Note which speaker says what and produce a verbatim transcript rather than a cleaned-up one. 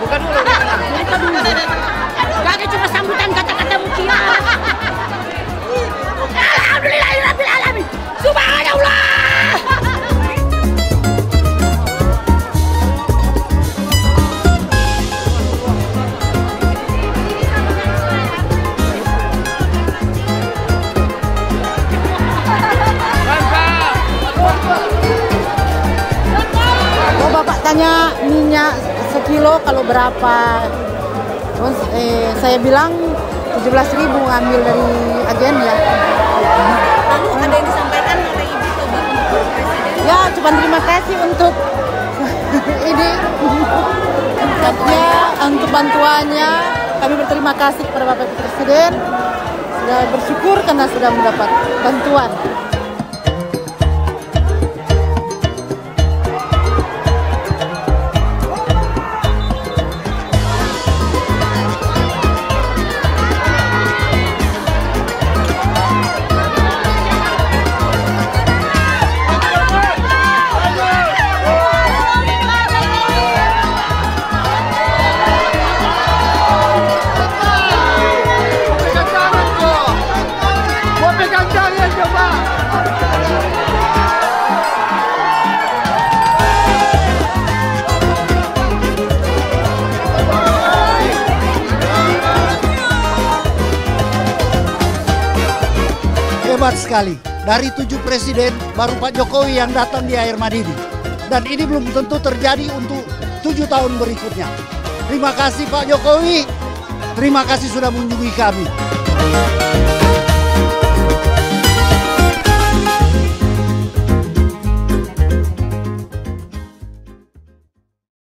Speaker 1: Buka dulu.
Speaker 2: Buka dulu. Gak cuma sambutan kata-kata mukia. Alhamdulillahirrahmanirrahim. Subhanallah.
Speaker 3: Oh, Bapak tanya minyak sekilo kalau berapa? Terus eh, saya bilang tujuh belas ribu ngambil dari agen ya.
Speaker 4: Lalu ada yang disampaikan oleh Ibu ke Bapak Presiden?
Speaker 3: Ya, cuma terima kasih untuk ini ya, untuk bantuannya. Kami berterima kasih kepada Bapak Presiden. Sudah bersyukur karena sudah mendapat bantuan.
Speaker 5: Hebat sekali, dari tujuh presiden baru Pak Jokowi yang datang di Air Madidi. Dan ini belum tentu terjadi untuk tujuh tahun berikutnya. Terima kasih Pak Jokowi, terima kasih sudah mengunjungi kami.